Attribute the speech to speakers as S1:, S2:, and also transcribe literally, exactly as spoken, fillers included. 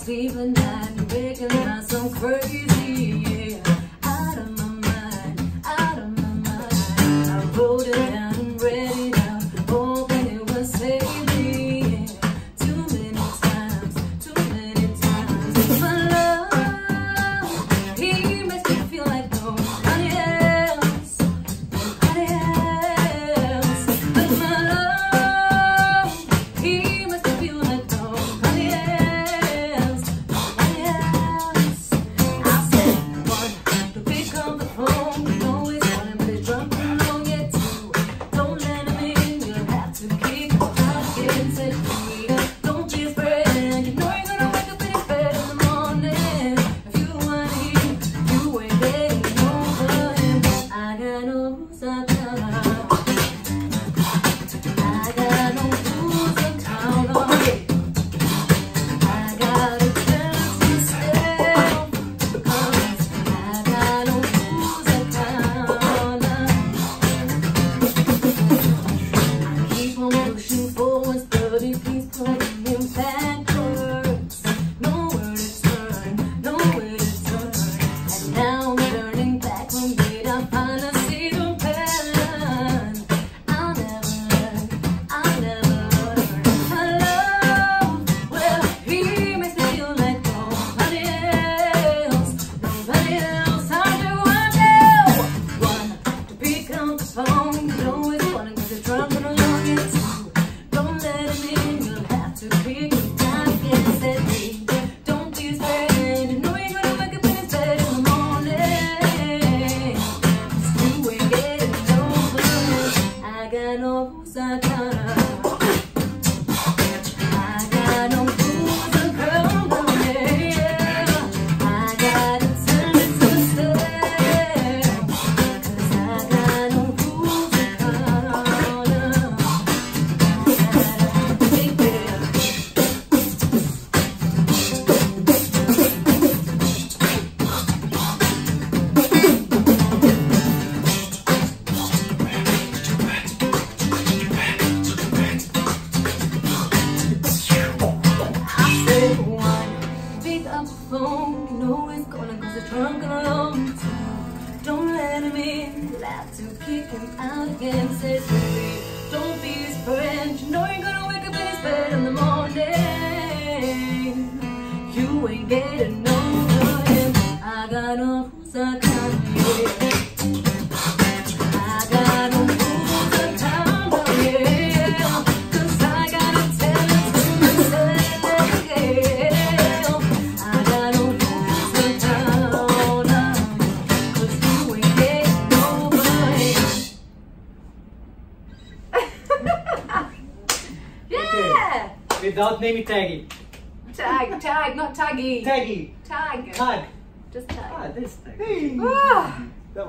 S1: sleep at night, recognize I'm crazy, yeah. Out of my mind, out of my mind. I wrote it down and read it out, hoping it would save me, yeah. Too many times, too many times. My love, he makes me feel like nobody else, nobody else. But my love, he makes me feel like nobody else, nobody else. I said one, to pick up the phone, you know it's one, but it's drunk along yet two. Don't let him in, you'll have to kick him out again. Said three, don't be afraid, you know you're gonna wake up in his bed in the morning. If you want him, you ain't getting over him. I got no rules, I got I got no rules to count on. I gotta tell myself, cause I got no rules to count on. I keep on pushing forwards, but it keeps pulling him backwards. Nowhere to turn, nowhere to turn. And now I'm turning back from it. I finally see the pattern. I'll never learn, I'll never learn. My love, well, he makes me feel like nobody else, nobody else. How do I know? One, to pick up the phone, you know it's funny cause it's drunk and along it too. Don't let him in, you'll have to pick him down again. Said three, don't be afraid, you know you're gonna wake up in his bed in the morning. You ain't getting over it. I got no rules, I got I got no rules to count on, yeah. I gotta tell it to myself, cause I got no rules to count on. I gotta take it. I said one, pick up the phone, you know it's gonna cause a drunk along too. Don't let him in, you'll have to kick him out again. Said three, don't be his friend, you know you're gonna wake up in his bed in the morning. You ain't getting over him. I got no rules, I got yeah. I got no rules to count on, yeah. Cause I gotta tell it to myself, yeah. I got no rules to count on, cause you ain't getting over him. Yeah!
S2: Without name taggy.
S1: Tag, tag, not taggy.
S2: Taggy.
S1: Tag.
S2: Tag.
S1: Just tag.
S2: Ah, this tag.
S1: Ah.